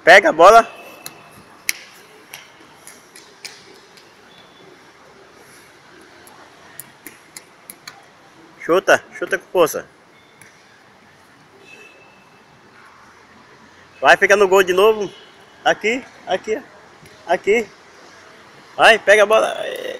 Pega a bola. Chuta, chuta com força. Vai, fica no gol de novo. Aqui, aqui, aqui. Vai, pega a bola.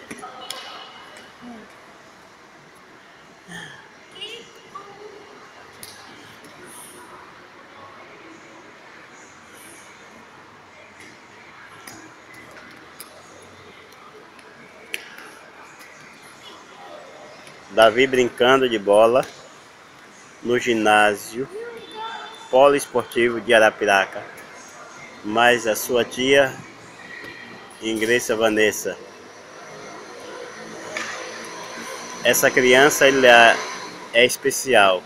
Davi brincando de bola no ginásio poliesportivo de Arapiraca. Mas a sua tia, Ingreissa Vanessa, essa criança ele é especial.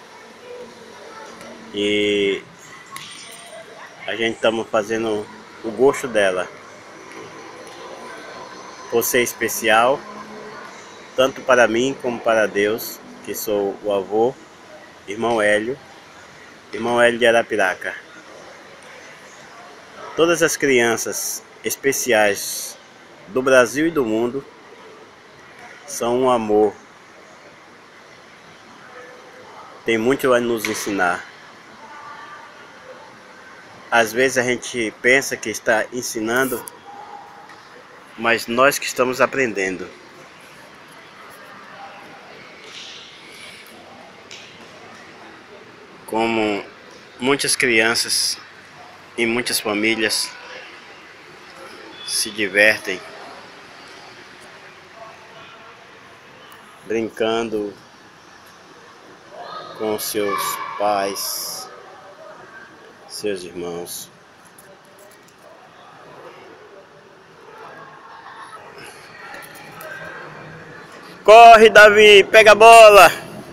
E a gente estamos fazendo o gosto dela. Por ser especial, tanto para mim como para Deus, que sou o avô, irmão Hélio de Arapiraca. Todas as crianças especiais do Brasil e do mundo são um amor. Tem muito a nos ensinar. Às vezes a gente pensa que está ensinando, mas nós que estamos aprendendo. Como muitas crianças e muitas famílias se divertem brincando com seus pais, seus irmãos. Corre, Davi, pega a bola.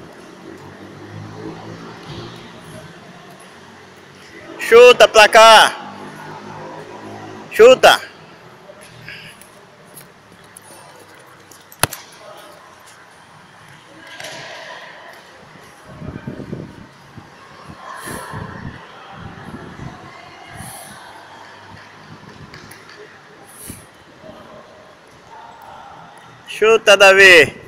Chuta pra cá. Chuta. Chuta, Davi.